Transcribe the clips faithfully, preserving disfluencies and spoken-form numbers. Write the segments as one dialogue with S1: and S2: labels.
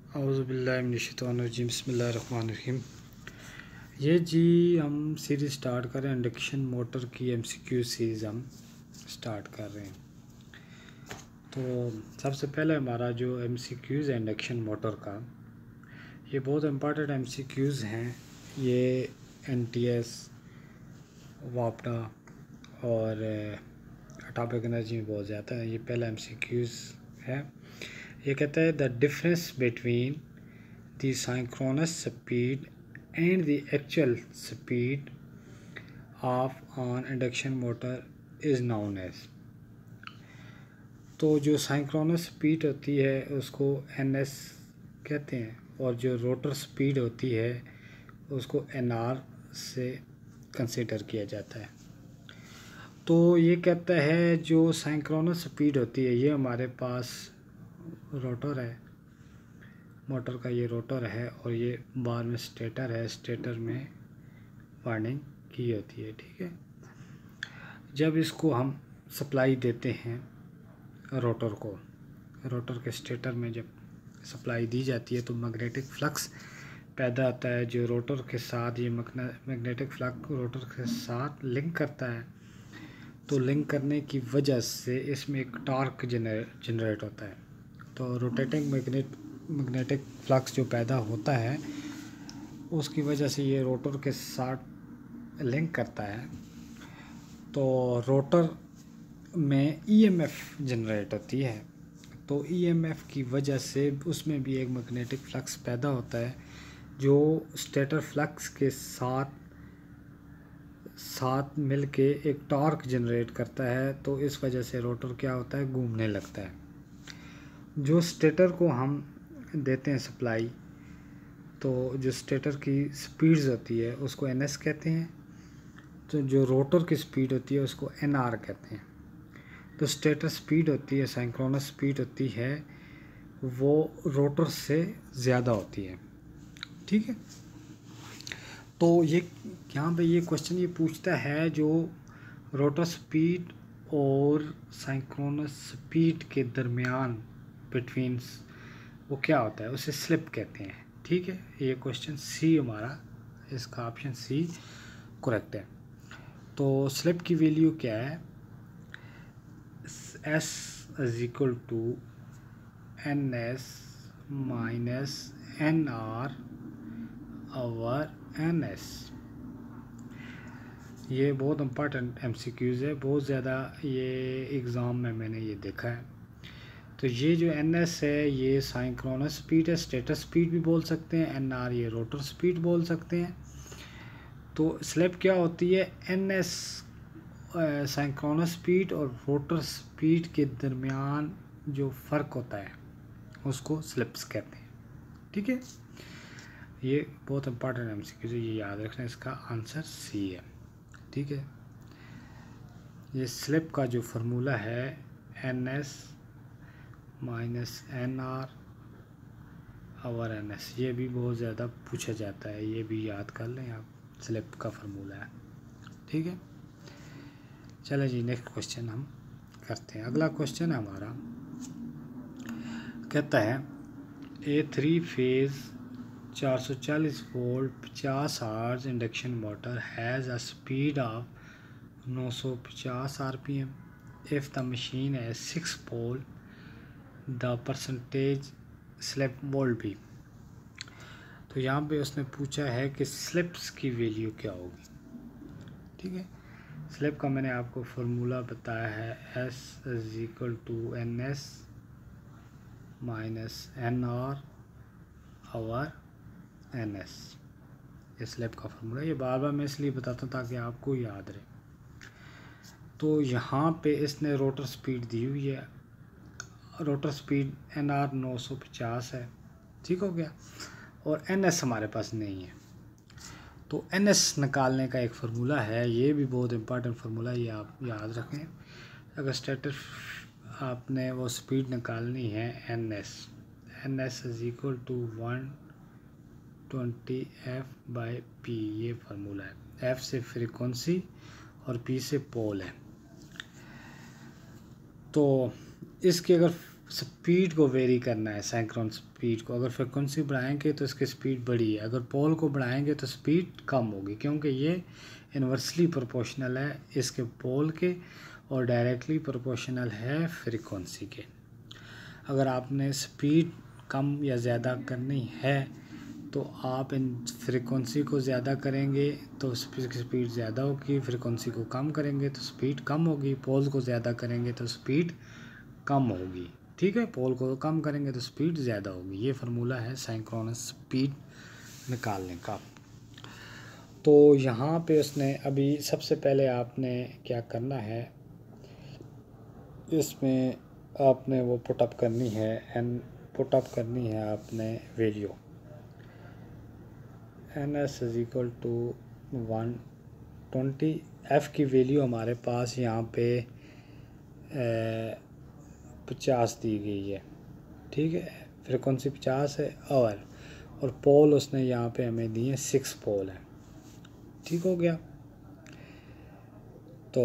S1: औज़ुबिल्लाहिमिनश्शैतानिर्रजीम बिस्मिल्लाहिर्रहमानिर्रहीम। ये जी हम सीरीज़ स्टार्ट कर रहे हैं, इंडक्शन मोटर की एमसीक्यू सीरीज़ हम स्टार्ट कर रहे हैं। तो सबसे पहले हमारा जो एमसीक्यूज़ है इंडक्शन मोटर का, ये बहुत इम्पॉर्टेंट एमसीक्यूज़ हैं। ये एनटीएस, वापडा और एटॉमिक एनर्जी में बहुत ज़्यादा है। ये पहला एमसीक्यूज़ है। ये कहता है the difference between the synchronous speed and the actual speed of on induction motor is known as. तो जो सिंक्रोनस स्पीड होती है उसको एन एस कहते हैं, और जो रोटर स्पीड होती है उसको एन आर से कंसीडर किया जाता है। तो ये कहता है जो सिंक्रोनस स्पीड होती है, ये हमारे पास रोटर है, मोटर का ये रोटर है, और ये बार में स्टेटर है। स्टेटर में वाइंडिंग की होती है, ठीक है। जब इसको हम सप्लाई देते हैं रोटर को, रोटर के स्टेटर में जब सप्लाई दी जाती है तो मैग्नेटिक फ्लक्स पैदा होता है, जो रोटर के साथ ये मैग्नेटिक फ्लक्स रोटर के साथ लिंक करता है। तो लिंक करने की वजह से इसमें एक टॉर्क जनरेट होता है। तो रोटेटिंग मैग्नेट मैग्नेटिक फ्लक्स जो पैदा होता है उसकी वजह से ये रोटर के साथ लिंक करता है। तो रोटर में ईएमएफ जनरेट होती है। तो ईएमएफ की वजह से उसमें भी एक मैग्नेटिक फ्लक्स पैदा होता है जो स्टेटर फ्लक्स के साथ साथ मिलके एक टॉर्क जनरेट करता है। तो इस वजह से रोटर क्या होता है, घूमने लगता है। जो स्टेटर को हम देते हैं सप्लाई, तो जो स्टेटर की स्पीड्स होती है उसको एन एस कहते हैं। तो जो रोटर की स्पीड होती है उसको एन आर कहते हैं। तो स्टेटर स्पीड होती है, सिंक्रोनस स्पीड होती है, वो रोटर से ज़्यादा होती है, ठीक है। तो ये यहाँ पे ये क्वेश्चन ये पूछता है जो रोटर स्पीड और सिंक्रोनस स्पीड के दरमियान बिटवीन वो क्या होता है, उसे स्लिप कहते हैं, ठीक है। ये क्वेश्चन सी हमारा, इसका ऑप्शन सी करेक्ट है। तो स्लिप की वैल्यू क्या है, S is equal to N S minus N R over N S. ये बहुत इम्पॉर्टेंट एमसीक्यूज़ है, बहुत ज़्यादा ये एग्ज़ाम में मैंने ये देखा है। तो ये जो एन एस है ये सिंक्रोनस स्पीड है, स्टेटर स्पीड भी बोल सकते हैं, एन आर ये रोटर स्पीड बोल सकते हैं। तो स्लिप क्या होती है, एन एस सिंक्रोनस स्पीड और रोटर स्पीड के दरमियान जो फ़र्क होता है उसको स्लिप्स कहते हैं, ठीक है। ये बहुत इंपॉर्टेंट एमसीक्यू है, ये याद रखना, इसका आंसर सी है, ठीक है। ये स्लिप का जो फार्मूला है N S minus N R over N S, ये भी बहुत ज़्यादा पूछा जाता है, ये भी याद कर लें आप, स्लिप का फार्मूला है, ठीक है। चलें जी, नेक्स्ट क्वेश्चन हम करते हैं। अगला क्वेश्चन है हमारा, कहता है ए थ्री फेज़ चार सौ चालीस वोल्ट पचास hours induction motor has a speed of नौ सौ पचास R P M if the machine है six pole the percentage slip volt भी। तो यहाँ पे उसने पूछा है कि स्लिप्स की वैल्यू क्या होगी, ठीक है। स्लिप का मैंने आपको फार्मूला बताया है, S is equal to N S minus N R over N S. ये स्लिप का फार्मूला, ये बार बार मैं इसलिए बताता हूँ ताकि आपको याद रहे। तो यहाँ पे इसने रोटर स्पीड दी हुई है, रोटर स्पीड एन आर नौ सौ पचास है, ठीक हो गया, और एन एस हमारे पास नहीं है। तो एन एस निकालने का एक फार्मूला है, ये भी बहुत इंपॉर्टेंट फार्मूला है, ये आप याद रखें। अगर स्टेटर आपने वो स्पीड निकालनी है N S, N S is equal to one twenty F by P, ये फार्मूला है। एफ से फ्रीक्वेंसी और पी से पोल है। तो इसकी अगर स्पीड को वेरी करना है, सिंक्रोनस स्पीड को। अगर फ्रिक्वेंसी बढ़ाएंगे तो इसकी स्पीड बढ़ी है, अगर पोल को बढ़ाएंगे तो स्पीड कम होगी, क्योंकि ये इन्वर्सली प्रोपोर्शनल है इसके पोल के और डायरेक्टली प्रोपोर्शनल है फ्रिक्वेंसी के। अगर आपने स्पीड कम या ज़्यादा करनी है तो आप इन फ्रिक्वेंसी को ज़्यादा करेंगे तो स्पीड ज़्यादा होगी, फ्रिक्वेंसी को कम करेंगे तो स्पीड कम होगी, पोल को ज़्यादा करेंगे तो स्पीड कम होगी। ठीक है, पोल को कम करेंगे तो स्पीड ज़्यादा होगी। ये फार्मूला है सिंक्रोनस स्पीड निकालने का। तो यहाँ पे उसने अभी सबसे पहले आपने क्या करना है, इसमें आपने वो पुटअप करनी है एंड पुटअप करनी है आपने value N S is equal to one twenty. F की वैल्यू हमारे पास यहाँ पे पचास दी गई है। ठीक है, फ्रिक्वेंसी पचास है और और पोल उसने यहाँ पे हमें दिए सिक्स पोल है। ठीक हो गया। तो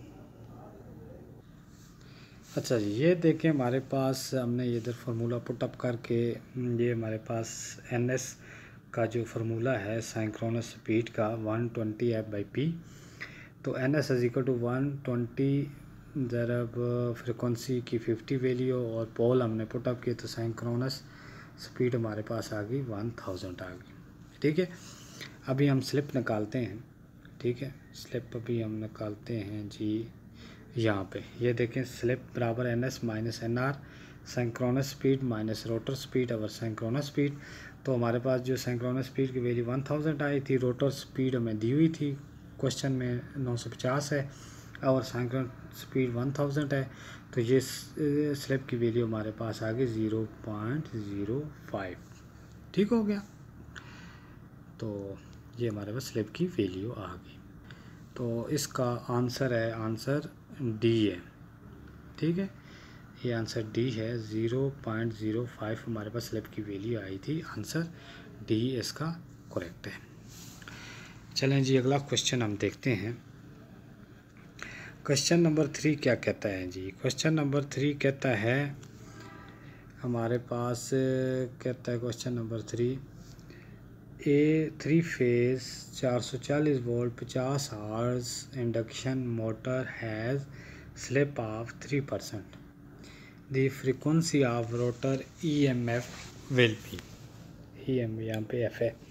S1: अच्छा जी, ये देखें हमारे पास हमने ये इधर फार्मूला पुटअप करके ये हमारे पास एन एस का जो फार्मूला है सिंक्रोनस स्पीड का one twenty F by P. तो N S is equal to one twenty ज़रब फ्रिक्वेंसी की फिफ्टी वैल्यू और पोल हमने पुटअप किए तो सिंक्रोनस स्पीड हमारे पास आ गई वन थाउजेंड आ गई। ठीक है, अभी हम स्लिप निकालते हैं। ठीक है, स्लिप अभी हम निकालते हैं जी यहाँ पे। ये देखें स्लिप बराबर N S minus N R, synchronous speed minus rotor speed और सिंक्रोनस स्पीड। तो हमारे पास जो सिंक्रोनस स्पीड की वैल्यू वन थाउजेंड आई थी, रोटर स्पीड हमें दी हुई थी क्वेश्चन में नौ सौ पचास है और सिंक्रोनस स्पीड वन थाउजेंड है। तो ये स्लिप की वैल्यू हमारे पास आ गई ज़ीरो पॉइंट ज़ीरो फाइव। ठीक हो गया। तो ये हमारे पास स्लिप की वैल्यू आ गई। तो इसका आंसर है, आंसर डी है। ठीक है, ये आंसर डी है, ज़ीरो पॉइंट ज़ीरो फाइव हमारे पास स्लिप की वैल्यू आई थी। आंसर डी इसका करेक्ट है। चलें जी, अगला क्वेश्चन हम देखते हैं। क्वेश्चन नंबर थ्री क्या कहता है जी? क्वेश्चन नंबर थ्री कहता है हमारे पास, कहता है question number three, A three phase चार सौ चालीस वोल्ट पचास hertz induction motor has slip of three percent. The frequency of rotor E M F will be. E M यहाँ पे एफ है।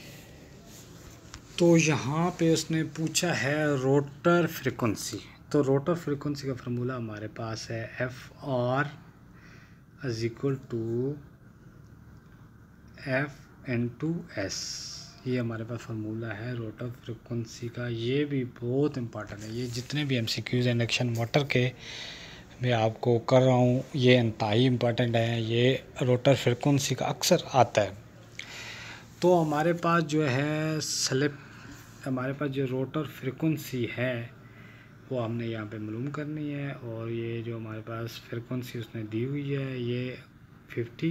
S1: तो यहाँ पे उसने पूछा है रोटर फ्रीक्वेंसी। तो रोटर फ्रीक्वेंसी का फार्मूला हमारे पास है F R is equal to F N to S. ये हमारे पास फार्मूला है रोटर फ्रीक्वेंसी का। ये भी बहुत इंपॉर्टेंट है। ये जितने भी एमसीक्यूज इंडक्शन मोटर के मैं आपको कर रहा हूँ ये इंतहाई इम्पॉर्टेंट है। ये रोटर फ्रीक्वेंसी का अक्सर आता है। तो हमारे पास जो है स्लिप, हमारे पास जो रोटर फ्रीक्वेंसी है वो हमने यहाँ पे मालूम करनी है। और ये जो हमारे पास फ्रीक्वेंसी उसने दी हुई है ये फिफ्टी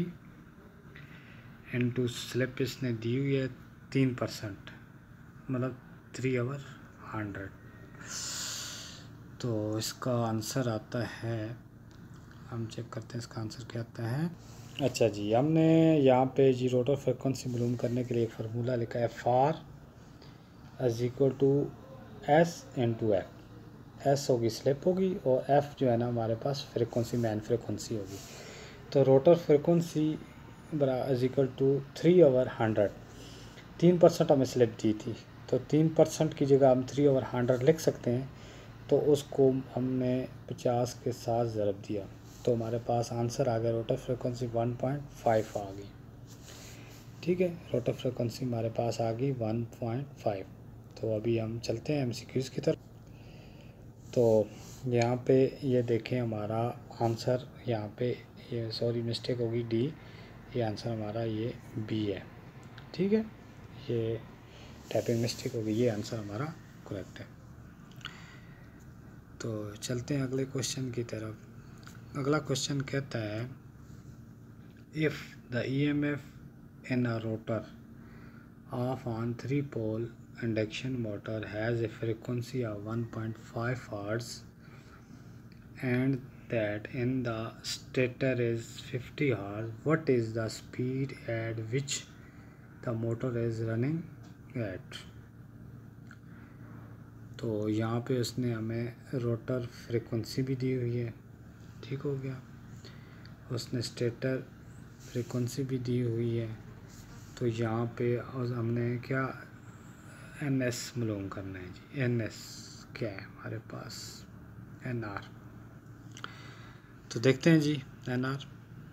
S1: इनटू स्लिप इसने दी हुई है तीन परसेंट, मतलब थ्री आवर हंड्रेड। तो इसका आंसर आता है, हम चेक करते हैं इसका आंसर क्या आता है। अच्छा जी, हमने यहाँ पे जी रोटर फ्रिक्वेंसी मालूम करने के लिए एक फार्मूला लिखा है F R is equal to S into F. S होगी स्लिप होगी और एफ जो है ना हमारे पास फ्रिक्वेंसी मैन फ्रिक्वेंसी होगी। तो रोटर फ्रिक्वेंसी बरा is equal to three over hundred. तीन परसेंट हमें स्लिप दी थी तो तीन परसेंट की जगह हम थ्री ओवर हंड्रेड लिख सकते हैं। तो उसको हमने पचास के साथ ज़रब दिया तो हमारे पास आंसर आ गया rotor frequency one point five आ गई। ठीक है, रोटर फ्रिक्वेंसी हमारे पास आ गई वन पॉइंट फाइव। तो अभी हम चलते हैं एमसीक्यूज़ की तरफ। तो यहाँ पे ये देखें हमारा आंसर, यहाँ पे ये सॉरी मिस्टेक होगी डी, ये आंसर हमारा ये बी है। ठीक है, ये टाइपिंग मिस्टेक होगी, ये आंसर हमारा करेक्ट है। तो चलते हैं अगले क्वेश्चन की तरफ। अगला क्वेश्चन कहता है if the E M F in a rotor of on three pole induction motor has a frequency of one point five hertz and that in the stator is fifty hertz, what is the speed at which the motor is running at? तो यहाँ पे उसने हमें rotor frequency भी दी हुई है, ठीक हो गया। उसने स्टेटर फ्रीक्वेंसी भी दी हुई है। तो यहाँ पे हमने क्या एन एस मालूम करना है जी। एन एस क्या है हमारे पास? N R. तो देखते हैं जी एन आर।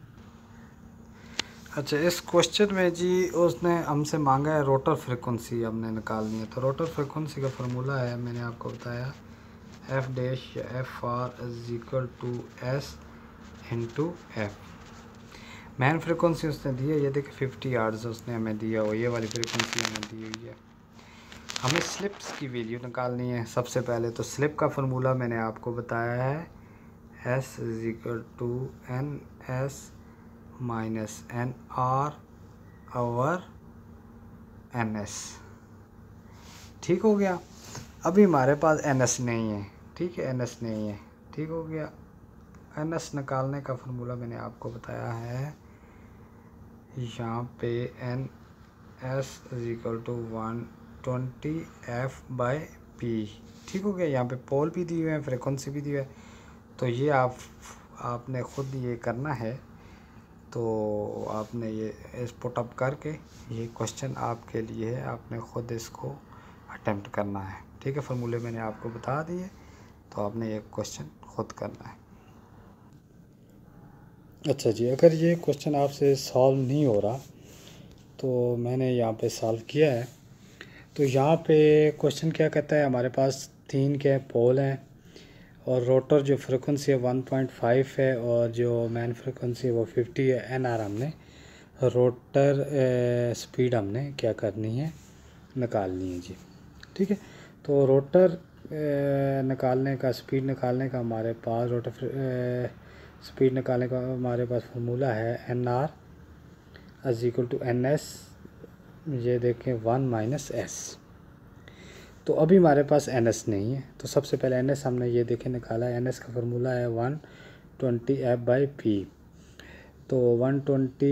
S1: अच्छा, इस क्वेश्चन में जी उसने हमसे मांगा है रोटर फ्रीक्वेंसी हमने निकालनी है। तो रोटर फ्रीक्वेंसी का फार्मूला है, मैंने आपको बताया, एफ डैश या F R is equal to S into F. Main frequency उसने दी है, ये देखिए फिफ्टी हर्ट्ज उसने हमें दिया हो, ये वाली फ्रीक्वेंसी हमें दी हुई है। हमें स्लिप्स की वैल्यू निकालनी है सबसे पहले। तो स्लिप का फार्मूला मैंने आपको बताया है, S is equal to N S minus N R over N S, ठीक हो गया। अभी हमारे पास एन एस नहीं है, ठीक है, एन एस नहीं है, ठीक हो गया। एन एस निकालने का फार्मूला मैंने आपको बताया है, यहाँ पे N S is equal to one twenty F by P, ठीक हो गया। यहाँ पे पोल भी दी हुए हैं, फ्रीक्वेंसी भी दी हुई है। तो ये आप आपने ख़ुद ये करना है। तो आपने ये इस पुट अप करके, ये क्वेश्चन आपके लिए है, आपने ख़ुद इसको अटेम्प्ट करना है, ठीक है। फार्मूले मैंने आपको बता दिए, तो आपने ये क्वेश्चन ख़ुद करना है। अच्छा जी, अगर ये क्वेश्चन आपसे सॉल्व नहीं हो रहा तो मैंने यहाँ पे सॉल्व किया है। तो यहाँ पे क्वेश्चन क्या कहता है, हमारे पास तीन के पोल हैं और रोटर जो फ्रिक्वेंसी है वन पॉइंट फाइव है और जो मैन फ्रिक्वेंसी है वो फिफ्टी है। एन आर हमने रोटर स्पीड हमने क्या करनी है, निकालनी है जी, ठीक है। तो रोटर ए, निकालने का स्पीड निकालने का हमारे पास रोटर स्पीड निकालने का हमारे पास फार्मूला है N R is equal to N S, ये देखें वन माइनस एस। तो अभी हमारे पास एन एस नहीं है, तो सबसे पहले एन एस हमने ये देखें निकाला है। एन एस का फार्मूला है one twenty F by P. तो वन ट्वेंटी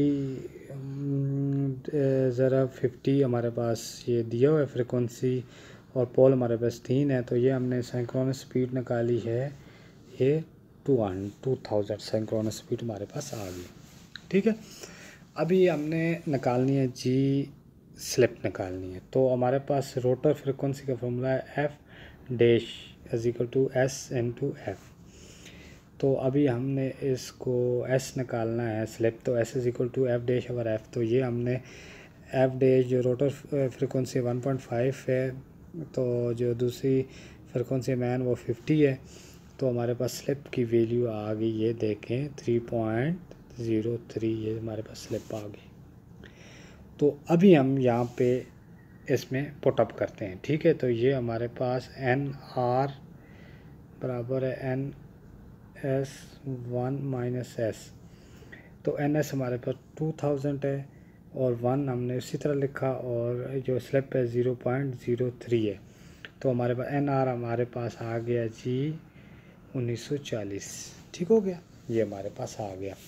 S1: ज़रा फिफ्टी हमारे पास ये दिया हुआ है फ्रिक्वेंसी और पोल हमारे पास तीन है। तो ये हमने सिंक्रोनस स्पीड निकाली है, ये two one two thousand synchronous speed हमारे पास आ गई, ठीक है। अभी हमने निकालनी है जी स्लिप निकालनी है। तो हमारे पास रोटर फ्रिक्वेंसी का फॉर्मूला है F dash is equal to S into F. तो अभी हमने इसको एस निकालना है स्लिप, तो S is equal to F dash over F. तो ये हमने एफ डैश जो rotor frequency one point five है, तो जो दूसरी फ्रिक्वेंसी मैन वो फिफ्टी है। तो हमारे पास स्लिप की वैल्यू आ गई, ये देखें थ्री पॉइंट ज़ीरो थ्री, ये हमारे पास स्लिप आ गई। तो अभी हम यहाँ पे इसमें पुट अप करते हैं, ठीक है। तो ये हमारे पास एन आर बराबर है N S one minus S. तो एन एस हमारे पास टू थाउजेंड है और वन हमने उसी तरह लिखा और जो स्लिप है ज़ीरो पॉइंट ज़ीरो थ्री है। तो हमारे पास एन आर हमारे पास आ गया जी उन्नीस सौ चालीस, ठीक हो गया, ये हमारे पास आ गया।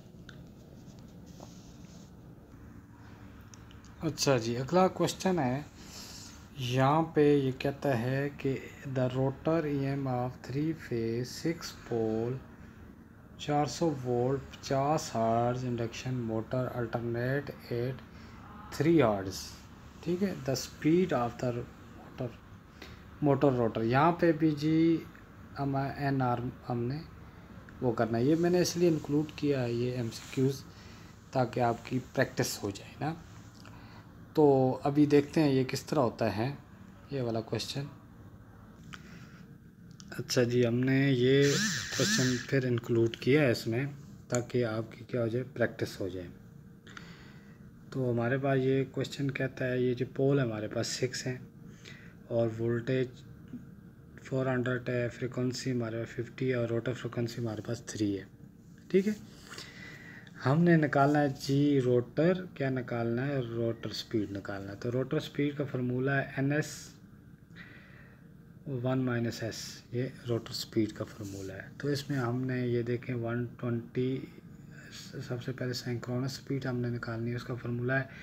S1: अच्छा जी, अगला क्वेश्चन है, यहाँ पे ये कहता है कि the rotor E M of three phase six pole चार सौ वोल्ट पचास hertz induction motor alternate at three hertz, ठीक है। The speed of the motor motor rotor. यहाँ पे भी जी हम एन आर हमने वो करना है। ये मैंने इसलिए इंक्लूड किया है ये एम सी क्यूज़, ताकि आपकी प्रैक्टिस हो जाए ना। तो अभी देखते हैं ये किस तरह होता है ये वाला क्वेश्चन। अच्छा जी, हमने ये क्वेश्चन फिर इंक्लूड किया है इसमें, ताकि आपकी क्या हो जाए, प्रैक्टिस हो जाए। तो हमारे पास ये क्वेश्चन कहता है, ये जो पोल है हमारे पास सिक्स हैं और वोल्टेज फोर हंड्रेड है, फ्रिक्वेंसी हमारे पास फिफ्टी है और रोटर फ्रिक्वेंसी हमारे पास थ्री है, ठीक है। हमने निकालना है जी रोटर, क्या निकालना है, रोटर स्पीड निकालना है। तो रोटर स्पीड का फार्मूला है N S one minus S, ये रोटर स्पीड का फार्मूला है। तो इसमें हमने ये देखें वन ट्वेंटी, सबसे पहले सिंक्रोनस स्पीड हमने निकालनी है, उसका फार्मूला है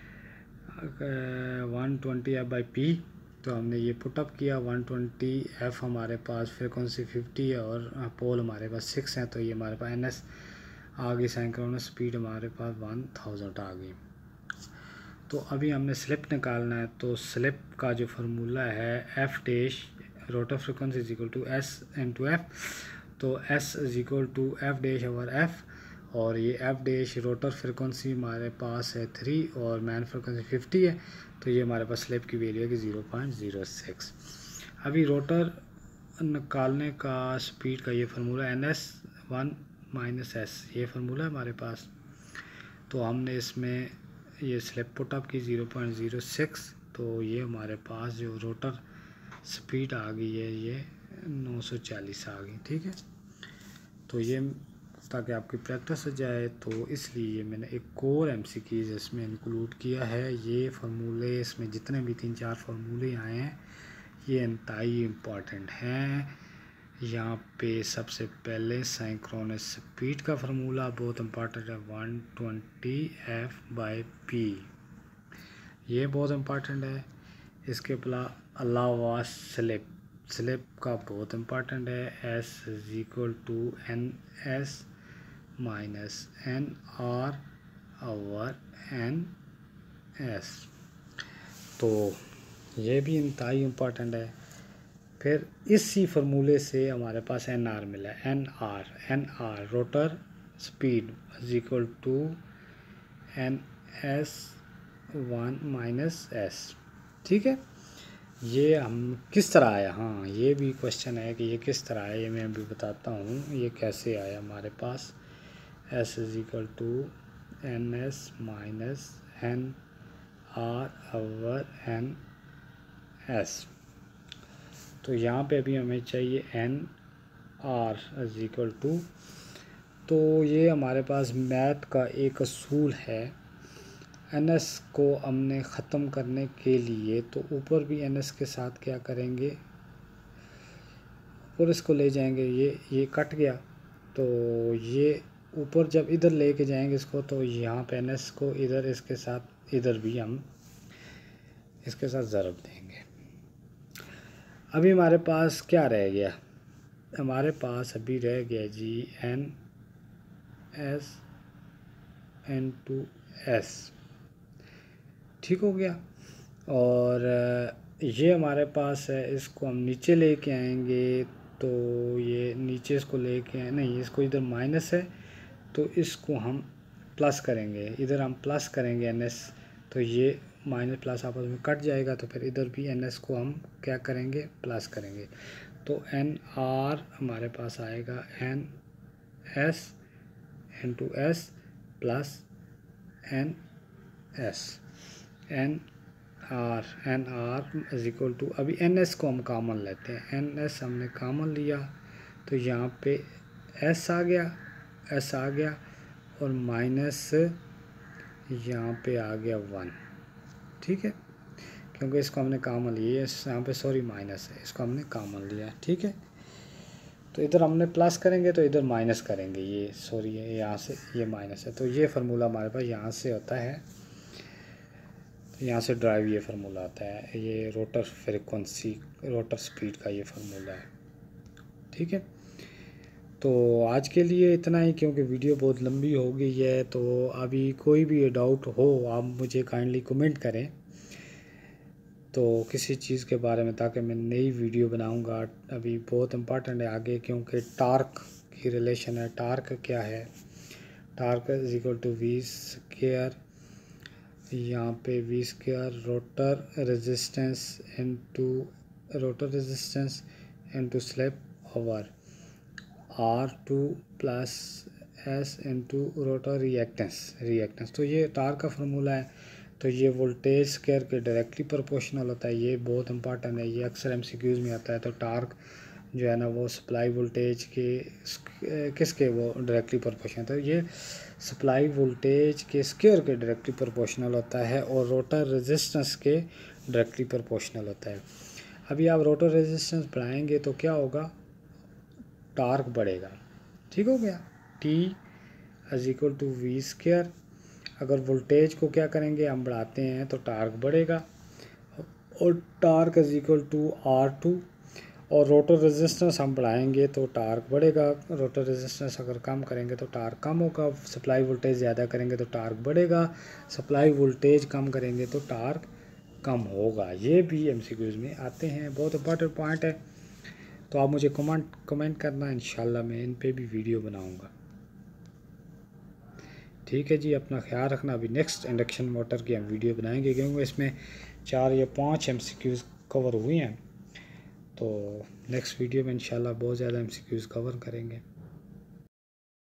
S1: one twenty F by P. तो हमने ये पुटअप किया, वन ट्वेंटी एफ हमारे पास फ्रिक्वेंसी फिफ्टी है और पोल हमारे पास सिक्स हैं, तो ये हमारे पास एन एस आ गई, सिंक्रोनस स्पीड हमारे पास वन थाउजेंड आ गई। तो अभी हमने स्लिप निकालना है, तो स्लिप का जो फार्मूला है F dash rotor frequency is equal to S into F. तो S is equal to F dash over F, और ये एफ डैश रोटर फ्रिक्वेंसी हमारे पास है थ्री और मैन फ्रिक्वेंसी फिफ्टी है, तो ये हमारे पास स्लिप की वैल्यू है कि ज़ीरो पॉइंट ज़ीरो सिक्स। अभी रोटर निकालने का स्पीड का ये formula N S one minus S, ये फार्मूला है हमारे पास। तो हमने इसमें ये स्लिप पुटअप की ज़ीरो पॉइंट ज़ीरो सिक्स, तो ये हमारे पास जो रोटर स्पीड आ गई है ये नौ सौ चालीस आ गई। ठीक है, तो ये ताकि आपकी प्रैक्टिस हो जाए, तो इसलिए मैंने एक कोर एमसीक्यूज़ इसमें इंक्लूड किया है। ये फार्मूले, इसमें जितने भी तीन चार फार्मूले आए हैं ये इंतहाई इम्पॉर्टेंट हैं। यहाँ पे सबसे पहले सिंक्रोनस स्पीड का फार्मूला बहुत इम्पॉर्टेंट है, one twenty F by P, ये बहुत इम्पॉर्टेंट है। इसके अलावा स्लिप स्लिप का बहुत इम्पॉर्टेंट है, S is equal to N S minus N R over N S, तो ये भी इंतहाई इम्पॉर्टेंट है। फिर इसी फार्मूले से हमारे पास एन आर मिला है, N R N R rotor speed is equal to N S one minus S. ठीक है, ये हम किस तरह आया, हाँ ये भी क्वेश्चन है कि ये किस तरह आया, ये मैं अभी बताता हूँ ये कैसे आया हमारे पास। S is equal to N S minus N R over N S. तो यहाँ पे अभी हमें चाहिए N R is equal to, तो ये हमारे पास मैथ का एक असूल है। एन एस को हमने ख़त्म करने के लिए तो ऊपर भी एन एस के साथ क्या करेंगे, ऊपर इसको ले जाएंगे, ये ये कट गया, तो ये ऊपर जब इधर लेके जाएंगे इसको, तो यहाँ पे एन एस को इधर इसके साथ इधर भी हम इसके साथ ज़रब देंगे। अभी हमारे पास क्या रह गया, हमारे पास अभी रह गया जी N S N to S, ठीक हो गया। और ये हमारे पास है, इसको हम नीचे लेके आएंगे, तो ये नीचे इसको लेके आए, नहीं इसको इधर माइनस है तो इसको हम प्लस करेंगे, इधर हम प्लस करेंगे एन एस, तो ये माइनस प्लस आपस में कट जाएगा, तो फिर इधर भी एन एस को हम क्या करेंगे, प्लस करेंगे। तो एन आर हमारे पास आएगा N S N to S plus N S, N R N R is equal to, अभी एन एस को हम कॉमन लेते हैं, एन एस हमने कॉमन लिया तो यहाँ पे एस आ गया, एस आ गया और माइनस यहाँ पे आ गया वन। ठीक है, क्योंकि इसको हमने कॉमन लिया, यहाँ पे सॉरी माइनस है, इसको हमने कॉमन लिया। ठीक है, तो इधर हमने प्लस करेंगे तो इधर माइनस करेंगे, ये सॉरी है यहाँ से ये माइनस है, तो ये फार्मूला हमारे पास यहाँ से होता है, तो यहाँ से ड्राइव ये फार्मूला आता है, ये रोटर फ्रिक्वेंसी रोटर स्पीड का ये फार्मूला है। ठीक है, तो आज के लिए इतना ही, क्योंकि वीडियो बहुत लंबी हो गई है। तो अभी कोई भी डाउट हो आप मुझे काइंडली कमेंट करें, तो किसी चीज़ के बारे में, ताकि मैं नई वीडियो बनाऊंगा। अभी बहुत इम्पॉर्टेंट है आगे, क्योंकि टार्क की रिलेशन है। टार्क क्या है, torque is equal to V square, यहाँ पे V square rotor resistance into rotor resistance into slip over R two plus S into rotor reactance reactance तो ये टार्क का फार्मूला है। तो ये वोल्टेज स्क्वायर के डायरेक्टली प्रोपोर्शनल होता है, ये बहुत इंपॉर्टेंट है, ये अक्सर एमसीक्यूज़ में आता है। तो टार्क जो है ना वो सप्लाई वोल्टेज के किसके वो डायरेक्टली प्रोपोर्शनल, तो ये सप्लाई वोल्टेज के स्क्वायर के डायरेक्टली प्रोपोर्शनल होता है और रोटर रेजिस्टेंस के डायरेक्टली प्रोपोर्शनल होता है। अभी आप रोटर रेजिस्टेंस बढ़ाएंगे तो क्या होगा, टार्क बढ़ेगा। ठीक हो गया, T is equal to V square. अगर वोल्टेज को क्या करेंगे, हम बढ़ाते हैं तो टार्क बढ़ेगा, और torque is equal to R two. और रोटर रेजिस्टेंस हम बढ़ाएंगे तो टार्क बढ़ेगा, रोटर रेजिस्टेंस अगर कम करेंगे तो टार्क कम होगा। सप्लाई वोल्टेज ज़्यादा करेंगे तो टार्क बढ़ेगा, सप्लाई वोल्टेज कम करेंगे तो टार्क कम होगा। ये भी एमसीक्यूज़ में आते हैं, बहुत इंपॉर्टेंट पॉइंट है। तो आप मुझे कमेंट कमेंट करना, इंशाल्लाह मैं इन पे भी वीडियो बनाऊंगा। ठीक है जी, अपना ख्याल रखना। अभी नेक्स्ट इंडक्शन मोटर की हम वीडियो बनाएंगे, क्योंकि इसमें चार या पाँच एमसीक्यूज़ कवर हुए हैं। तो नेक्स्ट वीडियो में इंशाल्लाह बहुत ज़्यादा एमसीक्यूज़ कवर करेंगे।